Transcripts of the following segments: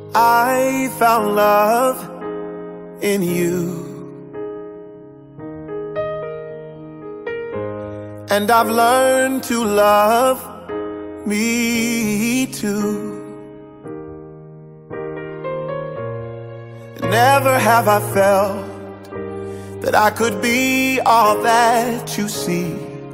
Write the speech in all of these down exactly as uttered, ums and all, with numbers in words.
I found love in you, and I've learned to love me too. Never have I felt that I could be all that you see.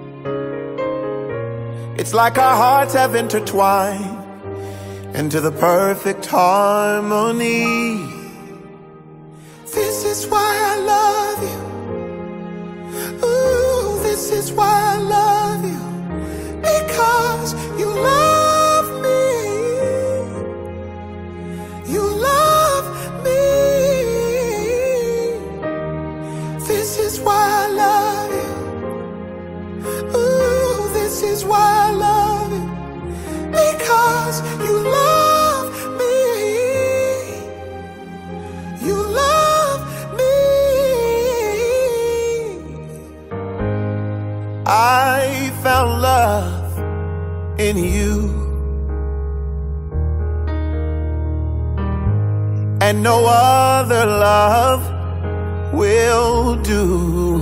It's like our hearts have intertwined into the perfect harmony. This is why I love you. Ooh, this is why I love you. Because you love me. You love me. This is why I love you. Ooh, this is why I love you. Because you love me. You love me. I found love in you, and no other love will do.